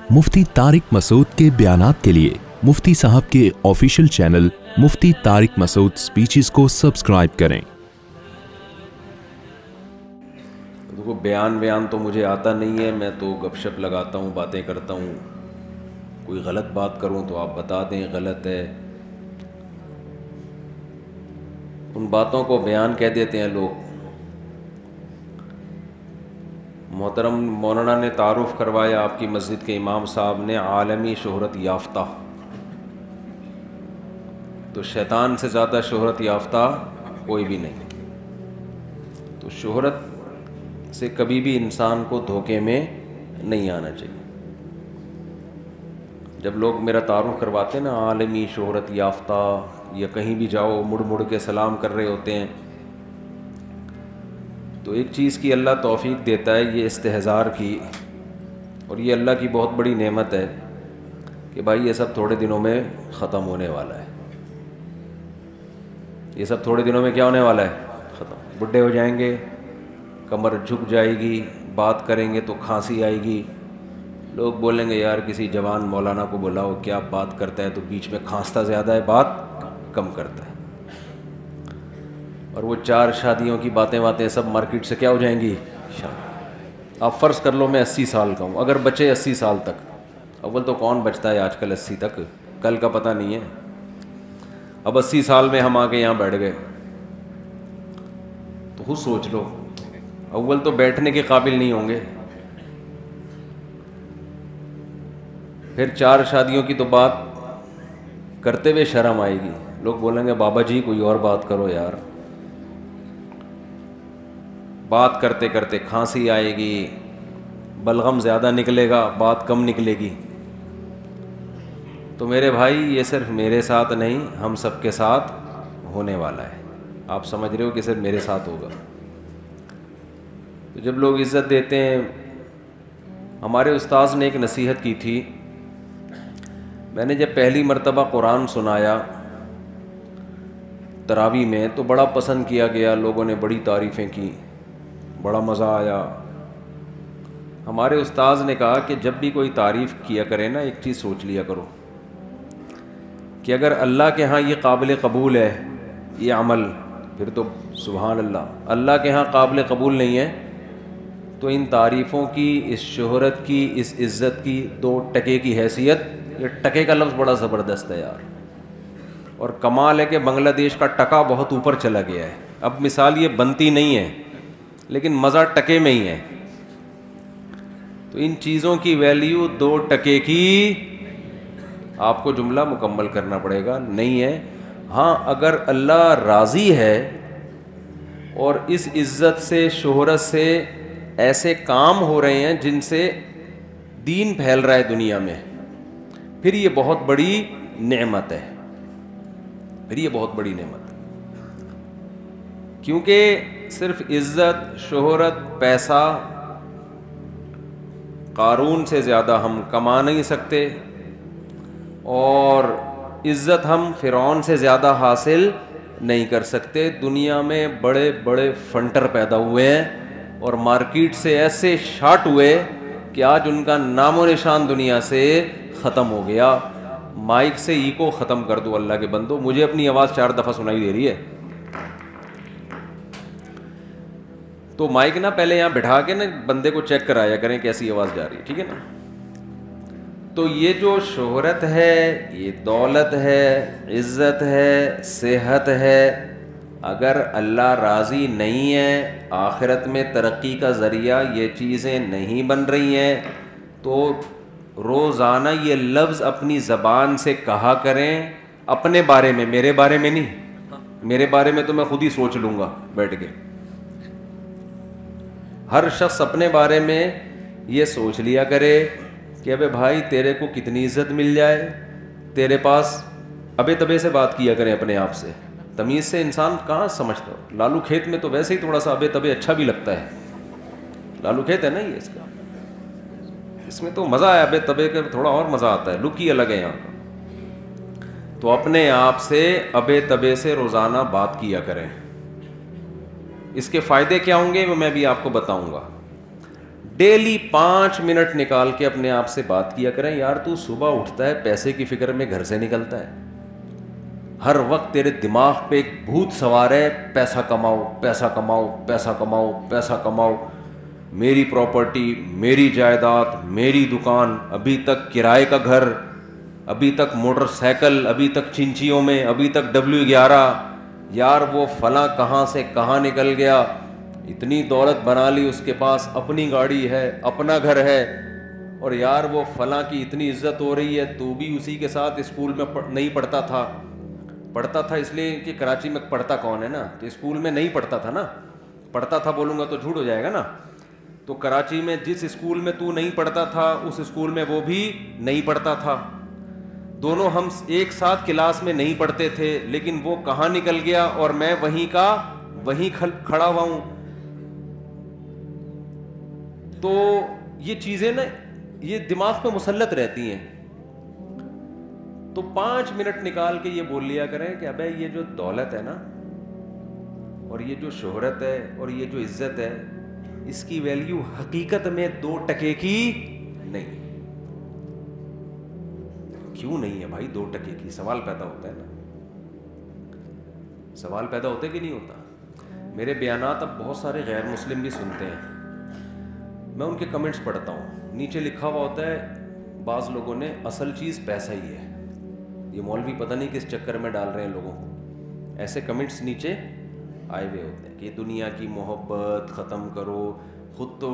मुफ्ती तारिक मसूद के बयानात के लिए मुफ्ती साहब के official channel Mufti Tariq Masood speeches को सब्सक्राइब करें। देखो, बयान तो मुझे आता नहीं है, मैं तो गपशप लगाता हूँ, बातें करता हूँ। कोई गलत बात करूँ तो आप बता दें गलत है, उन बातों को बयान कह देते हैं लोग। मोहतरम मौलाना ने तारुफ़ करवाया आपकी मस्जिद के इमाम साहब ने, आलमी शोहरत याफ्ता। तो शैतान से ज़्यादा शोहरत याफ्ता कोई भी नहीं। तो शोहरत से कभी भी इंसान को धोखे में नहीं आना चाहिए। जब लोग मेरा तारुफ़ करवाते हैं ना, आलमी शोहरत याफ्ता, या कहीं भी जाओ मुड़ मुड़ के सलाम कर रहे होते हैं, तो एक चीज़ की अल्लाह तौफीक देता है, ये इस्तेहज़ार की। और ये अल्लाह की बहुत बड़ी नेमत है कि भाई ये सब थोड़े दिनों में ख़त्म होने वाला है। ये सब थोड़े दिनों में क्या होने वाला है? ख़त्म। बुढ़े हो जाएंगे, कमर झुक जाएगी, बात करेंगे तो खांसी आएगी, लोग बोलेंगे यार किसी जवान मौलाना को बुलाओ, क्या बात करता है, तो बीच में खांसता ज़्यादा है, बात कम करता है। और वो 4 शादियों की बातें सब मार्केट से क्या हो जाएंगी? आप फ़र्ज़ कर लो मैं 80 साल का हूँ, अगर बचे 80 साल तक, अव्वल तो कौन बचता है आजकल 80 तक, कल का पता नहीं है। अब 80 साल में हम आके यहाँ बैठ गए तो खुद सोच लो, अव्वल तो बैठने के काबिल नहीं होंगे, फिर 4 शादियों की तो बात करते हुए शर्म आएगी। लोग बोलेंगे बाबा जी कोई और बात करो यार। बात करते करते खांसी आएगी, बलगम ज़्यादा निकलेगा, बात कम निकलेगी। तो मेरे भाई ये सिर्फ मेरे साथ नहीं, हम सबके साथ होने वाला है। आप समझ रहे हो कि सिर्फ मेरे साथ होगा। तो जब लोग इज़्ज़त देते हैं, हमारे उस्ताद ने एक नसीहत की थी, मैंने जब पहली मर्तबा कुरान सुनाया तरावी में तो बड़ा पसंद किया गया, लोगों ने बड़ी तारीफ़ें की, बड़ा मज़ा आया। हमारे उस्ताद ने कहा कि जब भी कोई तारीफ़ किया करे ना, एक चीज़ सोच लिया करो कि अगर अल्लाह के यहाँ ये काबिल कबूल है ये अमल, फिर तो सुभान अल्लाह। अल्लाह के यहाँ काबिल कबूल नहीं है तो इन तारीफ़ों की, इस शोहरत की, इस इज़्ज़त की 2 टके की हैसियत, ये टके का लफ्ज़ बड़ा ज़बरदस्त है यार। और कमाल है कि बांग्लादेश का टका बहुत ऊपर चला गया है। अब मिसाल ये बनती नहीं है लेकिन मज़ा टके में ही है। तो इन चीज़ों की वैल्यू 2 टके की, आपको जुमला मुकम्मल करना पड़ेगा, नहीं है। हाँ, अगर अल्लाह राज़ी है और इस इज़्ज़त से, शोहरत से ऐसे काम हो रहे हैं जिनसे दीन फैल रहा है दुनिया में, फिर ये बहुत बड़ी नेमत है, फिर ये बहुत बड़ी नेमत है। क्योंकि सिर्फ इज़्ज़त, शोहरत, पैसा कारून से ज़्यादा हम कमा नहीं सकते, और इज़्ज़त हम फ़िरौन से ज़्यादा हासिल नहीं कर सकते। दुनिया में बड़े बड़े फंटर पैदा हुए हैं और मार्केट से ऐसे शार्ट हुए कि आज उनका नामो निशान दुनिया से ख़त्म हो गया। माइक से ईको ख़त्म कर दो अल्लाह के बंदो। मुझे अपनी आवाज़ 4 दफ़ा सुनाई दे रही है, तो माइक ना पहले यहाँ बिठा के ना बंदे को चेक कराया करें कैसी आवाज़ जा रही है, ठीक है ना। तो ये जो शोहरत है, ये दौलत है, इज़्ज़त है, सेहत है, अगर अल्लाह राज़ी नहीं है, आखिरत में तरक्की का ज़रिया ये चीज़ें नहीं बन रही हैं, तो रोज़ाना ये लफ्ज़ अपनी ज़बान से कहा करें अपने बारे में, मेरे बारे में नहीं। मेरे बारे में तो मैं खुद ही सोच लूँगा बैठ के। हर शख्स अपने बारे में ये सोच लिया करे कि अबे भाई तेरे को कितनी इज़्ज़त मिल जाए, तेरे पास अबे तबे से बात किया करें अपने आप से। तमीज़ से इंसान कहाँ समझता हो। लालू खेत में तो वैसे ही थोड़ा सा अबे तबे अच्छा भी लगता है। लालू खेत है ना ये, इसका इसमें तो मज़ा है, अबे तबे का थोड़ा और मज़ा आता है, लुक ही अलग है यहाँ का। तो अपने आप से अबे तबे से रोज़ाना बात किया करें। इसके फ़ायदे क्या होंगे वो मैं भी आपको बताऊंगा। ڈیلی 5 منٹ نکال کے اپنے آپ سے بات کیا کریں, یار تو صبح اٹھتا ہے پیسے کی فکر میں گھر سے نکلتا ہے, ہر وقت تیرے دماغ پہ ایک بھوت سوار ہے, پیسہ کماؤ پیسہ کماؤ پیسہ کماؤ پیسہ کماؤ, میری پراپرٹی, میری جائیداد, میری دکان, ابھی تک کرائے کا گھر, ابھی تک موٹر سائیکل, ابھی تک چنچیوں میں, ابھی تک W11, یار وہ فلاں کہاں سے کہاں نکل گیا, اتنی دولت بنا لی اس کے پاس, اپنی گاڑی ہے, اپنا گھر ہے, اور یار وہ فلاں کی اتنی عزت ہو رہی ہے, تو بھی اسی کے ساتھ اسکول میں نہیں پڑھتا تھا اس لیے کہ کراچی میں پڑھتا کون ہے نا, تو اسکول میں نہیں پڑھتا تھا نا, پڑھتا تھا بولوں گا تو جھوٹ ہو جائے گا نا, تو کراچی میں جس اسکول میں تو نہیں پڑھتا تھا اس اسکول میں وہ بھی نہیں پڑھتا تھا, دونوں ہم ایک ساتھ کلاس میں نہیں پڑھتے تھے, لیکن وہ کہاں نکل گیا اور میں وہیں کا وہیں کھڑا ہوا ہوں. تو یہ چیزیں نا یہ دماغ پہ مسلط رہتی ہیں. تو 5 منٹ نکال کے یہ بول لیا کریں کہ ابے یہ جو دولت ہے نا, اور یہ جو شہرت ہے, اور یہ جو عزت ہے, اس کی ویلیو حقیقت میں 2 ٹکے کی نہیں. کیوں نہیں ہے بھائی 2 ٹکے کی؟ سوال پیدا ہوتا ہے نا, سوال پیدا ہوتا ہے کہ نہیں ہوتا؟ میرے بیانات اب بہت سارے غیر مسلم بھی سنتے ہیں, میں ان کے کمنٹس پڑھتا ہوں, نیچے لکھا ہوا ہوتا ہے بعض لوگوں نے اصل چیز پیسہ ہی ہے. یہ مولوی پتہ نہیں کس چکر میں ڈال رہے ہیں لوگوں کو, ایسے کمنٹس نیچے آئے ہوئے ہوتے ہیں کہ دنیا کی محبت ختم کرو, خود تو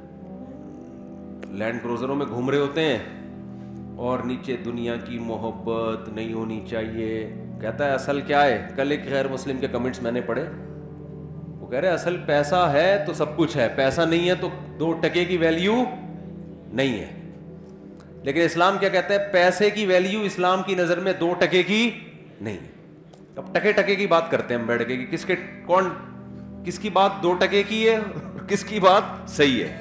لینڈ کروزروں میں گھوم رہے ہوتے ہیں اور نیچے دنیا کی محبت نہیں ہونی چاہیے. کہتا ہے اصل کیا ہے؟ کل ایک غیر مسلم کے کمنٹس میں نے پڑھے, وہ کہہ رہے اصل پیسہ ہے تو سب کچھ ہے, پیسہ نہیں ہے تو 2 ٹکے کی ویلیو نہیں ہے. لیکن اسلام کیا کہتا ہے؟ پیسے کی ویلیو اسلام کی نظر میں 2 ٹکے کی نہیں. اب ٹکے کی بات کرتے ہیں ہم بیٹھ کے کہ کس کی بات 2 ٹکے کی ہے اور کس کی بات صحیح ہے.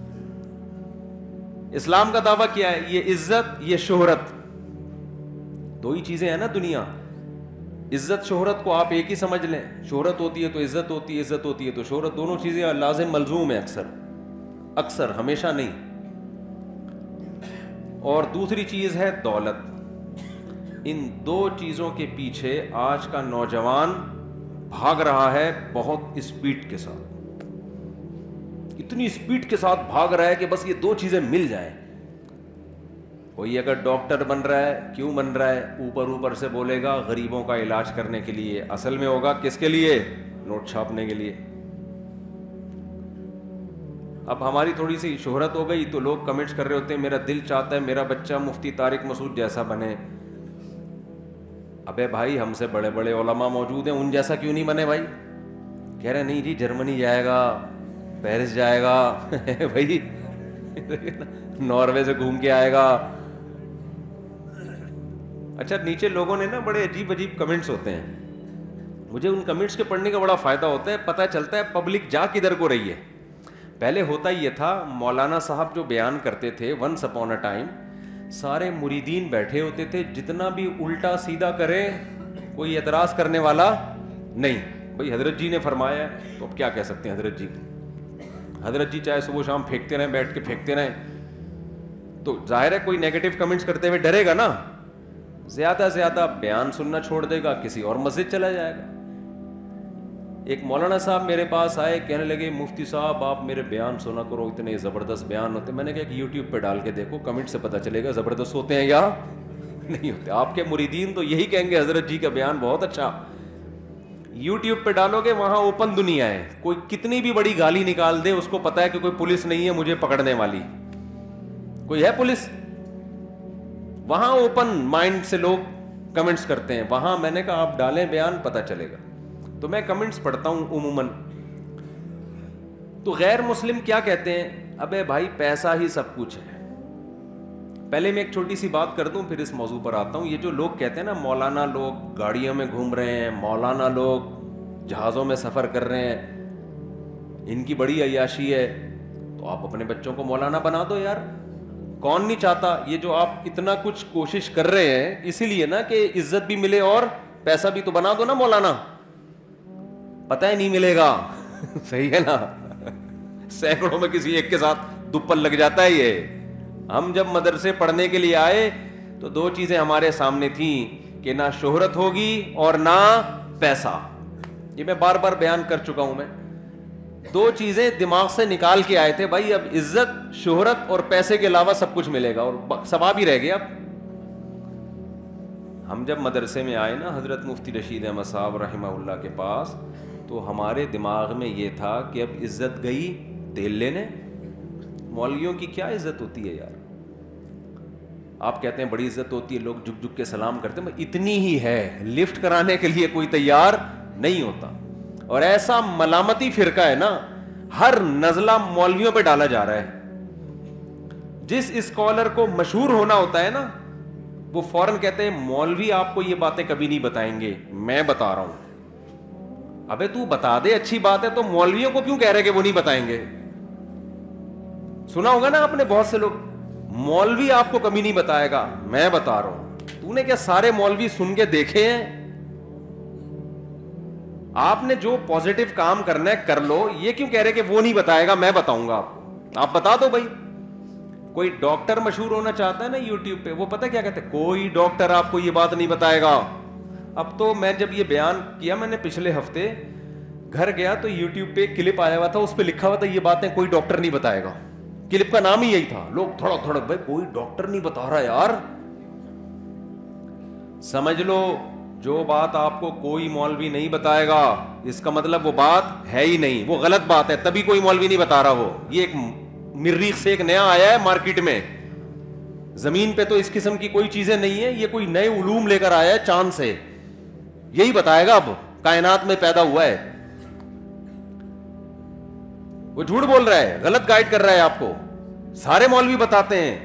اسلام کا دعویٰ کیا ہے؟ یہ عزت, یہ شہرت, 2 ہی چیزیں ہیں نا دنیا. عزت شہرت کو آپ ایک ہی سمجھ لیں, شہرت ہوتی ہے تو عزت ہوتی ہے, عزت ہوتی ہے تو شہرت, دونوں چیزیں لازم ملزوم ہیں اکثر ہمیشہ نہیں. اور دوسری چیز ہے دولت. ان 2 چیزوں کے پیچھے آج کا نوجوان بھاگ رہا ہے بہت اسپیڈ کے ساتھ, اتنی اسپیڈ کے ساتھ بھاگ رہا ہے کہ بس یہ 2 چیزیں مل جائیں. کوئی اگر ڈاکٹر بن رہا ہے, کیوں بن رہا ہے؟ اوپر سے بولے گا غریبوں کا علاج کرنے کے لیے, اصل میں ہوگا کس کے لیے؟ نوٹ چھاپنے کے لیے. اب ہماری تھوڑی سی شہرت ہو گئی تو لوگ کمنٹس کر رہے ہوتے ہیں میرا دل چاہتا ہے میرا بچہ مفتی طارق مسعود جیسا بنے. ابے بھائی ہم سے بڑے بڑے علماء موجود ہیں, ان جیسا کیوں نہیں بنے بھائی؟ کہہ رہے نہیں جی جرمنی جائے گا, پیرس جائے گا بھائی, ناروے سے گھوم کے آئے گا. اچھا نیچے لوگوں نے نا بڑے عجیب کمنٹس ہوتے ہیں, مجھے ان کمنٹس کے پڑھنے کا بڑا فائدہ ہوتا ہے, پتہ چلتا ہے پبلک جا کدھر کو رہی ہے. پہلے ہوتا یہ تھا, مولانا صاحب جو بیان کرتے تھے ونس اپون اے ٹائم, سارے مریدین بیٹھے ہوتے تھے, جتنا بھی الٹا سیدھا کرے کوئی اعتراض کرنے والا نہیں. بھائی حضرت جی نے فرمایا ہے تو اب کیا کہہ سکتے ہیں حضرت جی. حضرت جی چاہے صبح شام پھینکتے رہیں, بیٹھ کے پھینکتے رہیں, تو ظاہر ہے کوئی نیگیٹو کمنٹس کرتے ہوئے ڈرے گا نا, زیادہ زیادہ بیان سننا چھوڑ دے گا, کسی اور مسجد چلا جائے گا. ایک مولانا صاحب میرے پاس آئے, کہنے لگے مفتی صاحب آپ میرے بیان سنا کرو, اتنے زبردست بیان ہوتے. میں نے کہا کہ یوٹیوب پہ ڈال کے دیکھو, کمنٹ سے پتہ چلے گا زبردست ہوتے ہیں یا نہیں ہوتے. آپ کے مریدین تو یہی کہیں گے حضرت جی کا بیان بہت اچھا. یوٹیوب پہ ڈالو گے وہاں اوپن دنیا ہے, کوئی کتنی بھی بڑی گالی نکال دے اس کو پتا ہے کہ کوئی پولیس نہیں ہے مجھے پکڑنے والی. کوئی ہے پولیس؟ وہاں اوپن مائنڈ سے لوگ کمنٹس کرتے ہیں. وہاں میں نے کہا آپ ڈالیں بیان, پتہ چلے گا. تو میں کمنٹس پڑھتا ہوں عموماً, تو غیر مسلم کیا کہتے ہیں؟ ابے بھائی پیسہ ہی سب کچھ ہے. پہلے میں ایک چھوٹی سی بات کر دوں پھر اس موضوع پر آتا ہوں. یہ جو لوگ کہتے ہیں نا مولانا لوگ گاڑیوں میں گھوم رہے ہیں, مولانا لوگ جہازوں میں سفر کر رہے ہیں, ان کی بڑی عیاشی ہے, تو آپ اپنے بچوں کو مولانا بنا دو یار. کون نہیں چاہتا؟ یہ جو آپ اتنا کچھ کوشش کر رہے ہیں اسی لیے نا کہ عزت بھی ملے اور پیسہ بھی, تو بنا دو نا مولانا. پتہ ہی نہیں ملے گا صحیح ہے نا, سینکڑوں میں کسی ایک کے ساتھ دوپل لگ جاتا ہے یہ. ہم جب مدرسے پڑھنے کے لیے آئے تو دو چیزیں ہمارے سامنے تھیں کہ نہ شہرت ہوگی اور نہ پیسہ. یہ میں بار بار بیان کر چکا ہوں. میں دو چیزیں دماغ سے نکال کے آئے تھے بھائی, اب عزت, شہرت اور پیسے کے علاوہ سب کچھ ملے گا اور ثواب ہی رہ گیا. اب ہم جب مدرسے میں آئے نا حضرت مفتی رشید احمد صاحب رحمہ اللہ کے پاس, تو ہمارے دماغ میں یہ تھا کہ اب عزت گئی تیل لینے. مولویوں کی کیا عزت ہوتی ہے یار, آپ کہتے ہیں بڑی عزت ہوتی ہے, لوگ جھک جھک کے سلام کرتے ہیں, اتنی ہی ہے, لفٹ کرانے کے لیے کوئی تیار نہیں ہوتا. اور ایسا ملامتی فرقہ ہے نا, ہر نزلہ مولویوں پہ ڈالا جا رہا ہے. جس اسکالر کو مشہور ہونا ہوتا ہے نا, وہ فوراً کہتے ہیں مولوی آپ کو یہ باتیں کبھی نہیں بتائیں گے, میں بتا رہا ہوں. ابے تو بتا دے, اچھی بات ہے, تو مولویوں کو کیوں کہہ رہے کہ وہ نہیں بتائیں گے؟ سنا ہوگا نا آپ نے بہت سے لوگ, مولوی آپ کو کبھی نہیں بتائے گا, میں بتا رہا ہوں. تو نے کیا سارے مولوی سن کے دیکھے ہیں؟ آپ نے جو پازیٹیو کام کرنا ہے کر لو, یہ کیوں کہہ رہے کہ وہ نہیں بتائے گا, میں بتاؤں گا آپ کو. آپ بتا دو بھائی. کوئی ڈاکٹر مشہور ہونا چاہتا ہے نا یوٹیوب پہ, وہ پتہ کیا کہتے ہیں, کوئی ڈاکٹر آپ کو یہ بات نہیں بتائے گا. اب تو میں جب یہ بیان کیا, میں نے پچھلے ہفتے گھر گیا تو یوٹیوب پہ کلپ آیا ہوا تھا, اس پہ لکھا ہوا تھا یہ باتیں کوئی ڈاکٹر نہیں بتائے گا. کلپ کا نام ہی یہی تھا. لوگ تھوڑا تھوڑا, بھائی کوئی ڈاکٹر نہیں بتا رہا یار. سمجھ لو جو بات آپ کو کوئی مولوی نہیں بتائے گا, اس کا مطلب وہ بات ہے ہی نہیں, وہ غلط بات ہے, تبھی کوئی مولوی نہیں بتا رہا. وہ یہ ایک مریخ سے ایک نیا آیا ہے مارکیٹ میں, زمین پہ تو اس قسم کی کوئی چیزیں نہیں ہے, یہ کوئی نئے علوم لے کر آیا ہے چاند سے, یہی بتائے گا اب کائنات میں پیدا ہوا ہے. وہ جھوٹ بول رہا ہے, غلط گائیڈ کر رہا ہے آپ کو. سارے مولوی بتاتے ہیں.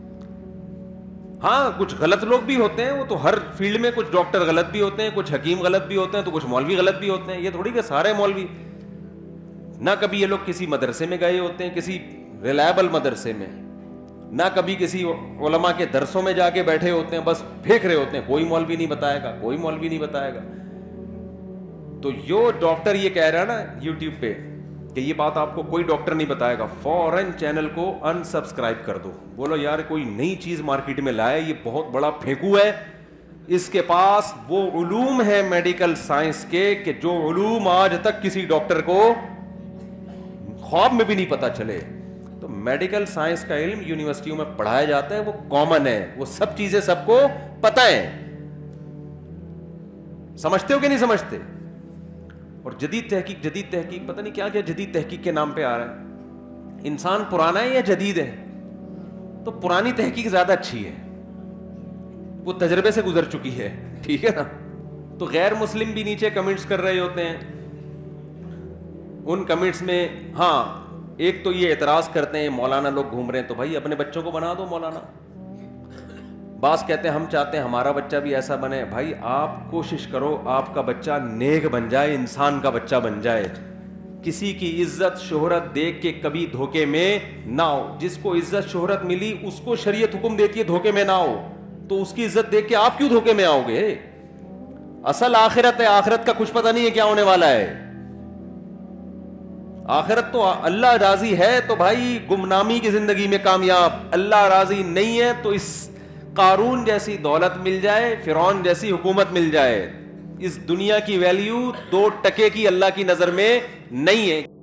ہاں کچھ غلط لوگ بھی ہوتے ہیں, وہ تو ہر فیلڈ میں, کچھ ڈاکٹر غلط بھی ہوتے ہیں, کچھ حکیم غلط بھی ہوتے ہیں, تو کچھ مولوی غلط بھی ہوتے ہیں. یہ تھوڑی کہ سارے مولوی. نہ کبھی یہ لوگ کسی مدرسے میں گئے ہوتے ہیں, کسی ریلائبل مدرسے میں, نہ کبھی کسی علماء کے درسوں میں جا کے بیٹھے ہوتے ہیں, بس پھینک رہے ہوتے ہیں کوئی مولوی نہیں بتائے گا, کوئی مولوی نہیں بتائے گا. تو جو ڈاکٹر یہ کہہ رہا ہے نا یوٹیوب پہ کہ یہ بات آپ کو کوئی ڈاکٹر نہیں بتائے گا, فوراً چینل کو انسبسکرائب کر دو. بولو یار کوئی نئی چیز مارکیٹ میں لائے, یہ بہت بڑا پھینکو ہے, اس کے پاس وہ علوم ہے میڈیکل سائنس کے کہ جو علوم آج تک کسی ڈاکٹر کو خواب میں بھی نہیں پتا چلے. تو میڈیکل سائنس کا علم یونیورسٹیوں میں پڑھایا جاتا ہے, وہ کامن ہے, وہ سب چیزیں سب کو پتہ ہے. سمجھتے ہو کہ نہیں سمجھتے؟ اور جدید تحقیق پتہ نہیں کیا کیا جدید تحقیق کے نام پہ آ رہا ہے. انسان پرانا ہے یا جدید ہے؟ تو پرانی تحقیق زیادہ اچھی ہے, وہ تجربے سے گزر چکی ہے, ٹھیک ہے نا. تو غیر مسلم بھی نیچے کمنٹس کر رہے ہوتے ہیں. ان کمنٹس میں ہاں ایک تو یہ اعتراض کرتے ہیں مولانا لوگ گھوم رہے ہیں, تو بھائی اپنے بچوں کو بنا دو مولانا. بعض کہتے ہیں ہم چاہتے ہیں ہمارا بچہ بھی ایسا بنے. بھائی آپ کوشش کرو آپ کا بچہ نیک بن جائے, انسان کا بچہ بن جائے, کسی کی عزت شہرت دیکھ کے کبھی دھوکے میں نہ ہو. جس کو عزت شہرت ملی اس کو شریعت حکم دیتی ہے دھوکے میں نہ ہو, تو اس کی عزت دیکھ کے آپ کیوں دھوکے میں آؤ گے؟ اصل آخرت ہے, آخرت کا کچھ پتہ نہیں ہے کیا ہونے والا ہے. آخرت تو اللہ راضی ہے تو بھائی گمنامی کی زندگی میں کامیاب, اللہ راضی نہیں ہے تو اس قارون جیسی دولت مل جائے, فرعون جیسی حکومت مل جائے, اس دنیا کی ویلیو 2 ٹکے کی اللہ کی نظر میں نہیں ہے.